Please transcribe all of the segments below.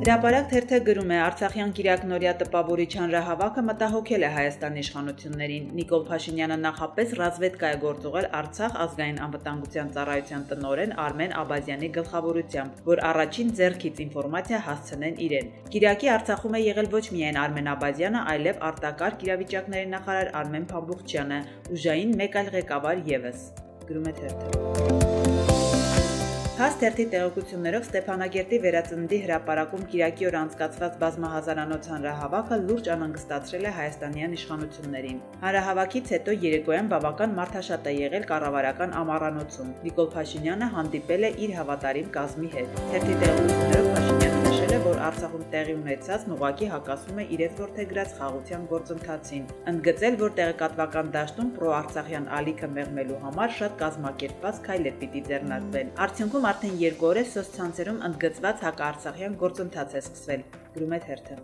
Հրապարակ թերթը գրում է Արցախյան կիրակնօրյա տպավորիչ հանրահավաքը մտահոգել է Հայաստանի իշխանություններին։ Նիկոլ Փաշինյանը նախապես ռազմետկա է գործուղել Արցախ ազգային անվտանգության ծառայության տնօրեն Արմեն Աբազյանի գլխավորությամբ, որ առաջին ձեռքից ինֆորմացիա հասցնեն իրեն։ Կիրակի Արցախում է եղել ոչ միայն Արմեն Աբազյանը, այլև արտակարգ իրավիճակների նախարար Արմեն Փամբուխչյանը, ուժային մեկ այլ ղեկավար ևս, գրում է թերթը։ Հաս թերթի տեղեկություններով Ստեփանագերտի վերածննդի հրապարակում Կիրակի օր անցկացված բազմահազարանոց հանրահավաքը լուրջ անհանգստացրել է հայաստանյան իշխանություններին։ Հանրահավաքից հետո երեկոյան բավական մարդաշատ է եղել կառավարական ամառանոցում։ Նիկոլ Փաշինյանը հանդիպել է իր հավատարիմ կազմի հետ։ Թերթի տեղեկություններով Փաշինյանը նշել է, որ Արցախում տեղի ունեցածն ուղղակի հակասում է իրենց որդեգրած խաղաղության գործընթացին։ Ընդգծել, որ տեղեկատվական դաշտում պրոարցախյան ալիքը մեղմելու համար շատ կազմակերպված քայլեր պիտի ձեռնարկվեն։ Արդյունքում արդեն 2 օր է սոցցանցերում ընդգծված հակաարցախյան գործընթաց է սկսվել, գրում է թերթը։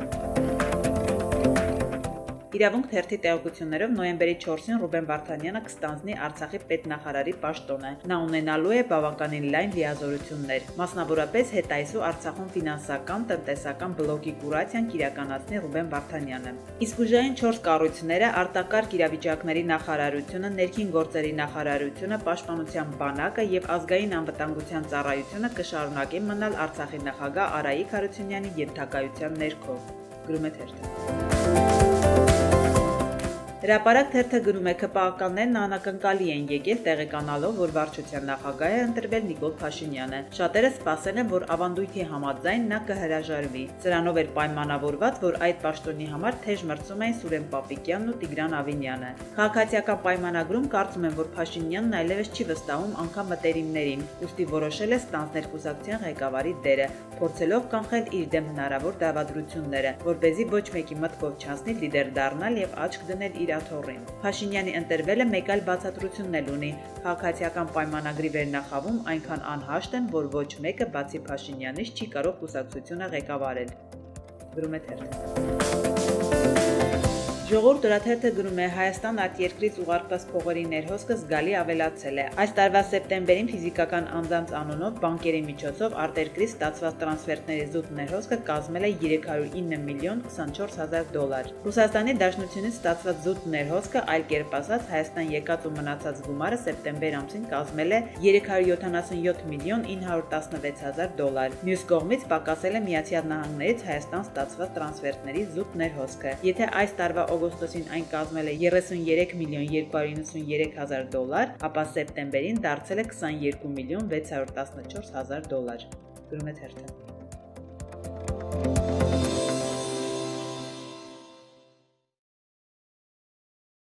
Իրավունք թերթի տեղեկություններով նոյեմբերի 4-ին Ռուբեն Վարդանյանը կստանձնի Արցախի պետնախարարի պաշտոնը։ Նա ունենալու է բավականին լայն լիազորություններ, մասնավորապես հետայսու Արցախում ֆինանսական, տնտեսական բլոկի կուրացիան կիրականացնի Ռուբեն Վարդանյանը։ Իսկ ուժային 4 կառույցները արտակարգ իրավիճակների նախարարությունը, ներքին գործերի նախարարությունը, պաշտպանության բանակը եւ ազգային անվտանգության ծառայությունը կշարունակեն մնալ Արցախի նախագահ Արայիկ Հարությունյանի ենթակայության ներքո, գրում է թերթը։ Հրապարակ թերթը գրում է ԿՊԱ-ականներն անակնկալի են եկել տեղեկանալով, որ վարչության նախագահ է ընտրվել Նիկոլ Փաշինյանը։ Շատերը սպասել են, որ ավանդույթի համաձայն նա կհրաժարվի։ Սրանով էր պայմանավորված, որ այդ պաշտոնի համար թեժ մրցում էին Սուրեն Պապիկյանն ու Տիգրան Ավինյանը։ Քաղաքացիական պայմանագրում կարծում են, որ Փաշինյանն այլևս չի վստահում անգամ մտերիմներին, ուստի որոշել է ստանձնել կուսակցության ղեկավարի դերը, փորձելով կանխել իր դեմ հնարավոր դավադրությունները, որպեսզի ոչ մեկի մտքով չանցնի լիդեր դառնալ եւ աչք դնել իր աթոռին։ Փաշինյանի ընտրվելը մեկ այլ բացատրությունն էլ ունի։ Քաղաքացիական պայմանագրի վերնախավում այնքան անհաշտ են, որ ոչ մեկը բացի Փաշինյանից չի կարող կուսակցությունը ղեկավարել, գրում է թերթը։ Ժողովուրդ օրաթերթը գրում է Հայաստան արտերկրից ուղարկված փողերի ներհոսքը զգալի ավելացել է։ Այս տարվա սեպտեմբերին ֆիզիկական անձանց անունով բանկերի միջոցով արտերկրից ստացված տրանսֆերտների զուտ ներհոսքը կազմել է 309 միլիոն 24 հազար դոլար։ Ռուսաստանի Դաշնությունից ստացված զուտ ներհոսքը, այլ կերպ ասած, Հայաստան եկած ու մնացած գումարը սեպտեմբեր ամսին կազմել է 377 միլիոն 916 հազար դոլար։ Մյուս կողմից պակասել է Միացյալ Նահանգներից Հայաստան ստացված տրանսֆերտների զուտ ներհոսքը։ Եթե այս տարվա օգոստոսին այն կազմել է 33 միլիոն 293 հազար դոլար, ապա սեպտեմբերին դարձել է 22 միլիոն 614 հազար դոլար, գրում է թերթը։